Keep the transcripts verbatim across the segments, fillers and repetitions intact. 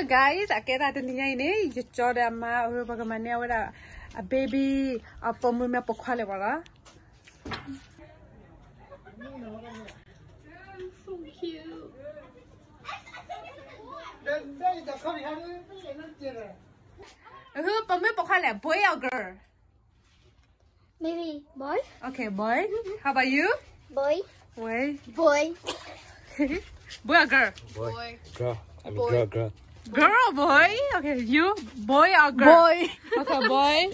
guys, I get that in the ine. You saw the ma or bagamania with a baby a pomuna poquale. So cute. Who pomu poquale, boy or girl? Maybe boy. Okay, boy. How about you? Boy. Boy. Boy. Boy or girl? Boy. Girl. I mean, girl, girl. Girl or boy? Okay, you? Boy or girl? Boy. Okay, boy.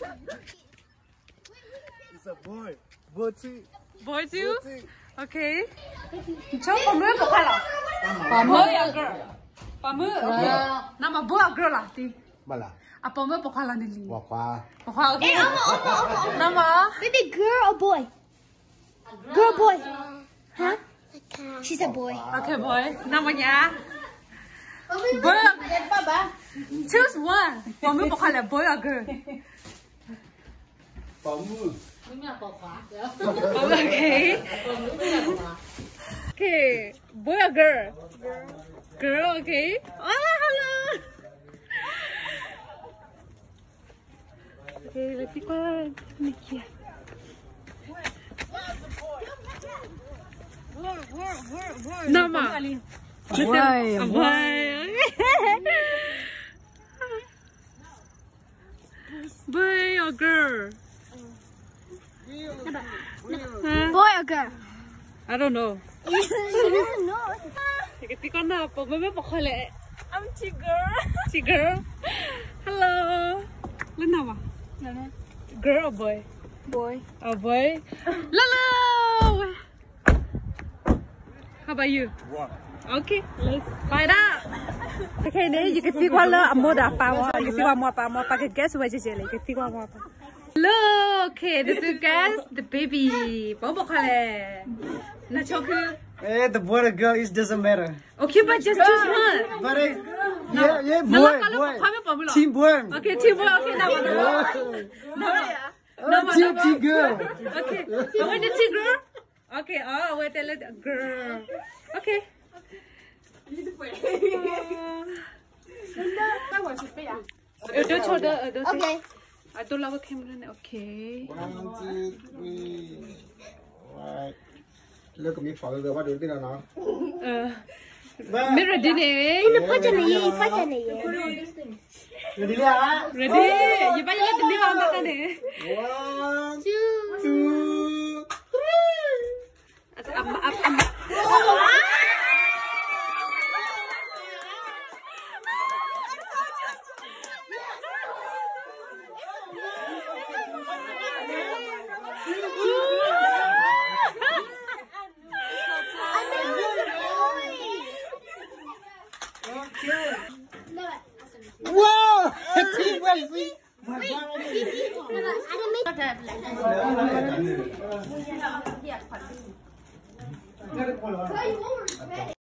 It's a boy. Boy too. Boy too? Okay. Cho pomu poquale. Boy or girl? Pomu. Okay. Nama boy or girl lah? Ti. Malah. Apa pomu poquale ni li? Wakwa. Poquale. Okay. Nama? Baby girl or boy? Girl boy. Huh? She's a boy. Okay, boy. Namanya? Boy. Choose one. Pomu poquale, boy or girl? Pamu. Okay. Okay. Boy or girl? Girl. Girl, okay. Ah, hello. Okay, let's see what Nikia. Nama. Boy. Boy. Boy or girl? Huh? Boy or girl? I don't know. She doesn't know. Tikati ko na po. Mama po kale. Auntie girl. Si girl. Hello. Luna ba? Girl or boy? Boy. Oh boy. Lolo. How about you? One. Okay, let's find out. Okay, then you can see what the moda power. You can see what more power. Packet guess what you say. You can see what more power. Look, okay, this is guys the baby. Bobo kale. Na choku. Eh, the boy or girl, it doesn't matter. Okay, but just choose one. But eh, yeah, yeah, boy, boy. Team boy. Okay, team boy. Okay, now what? No, Oh, team, team girl. Okay, I want the team girl. Okay, oh, wait, tell it girl. Okay. Okay. I don't love a camera. Okay. One, two, three. Alright. Look at me follow the what do you think now? Uh, mirror dinner. Ready? Ready lah? Ready? You better let the new one go there. One, two, three. I'm, I'm, I'm. Wow! Team well, see? I didn't make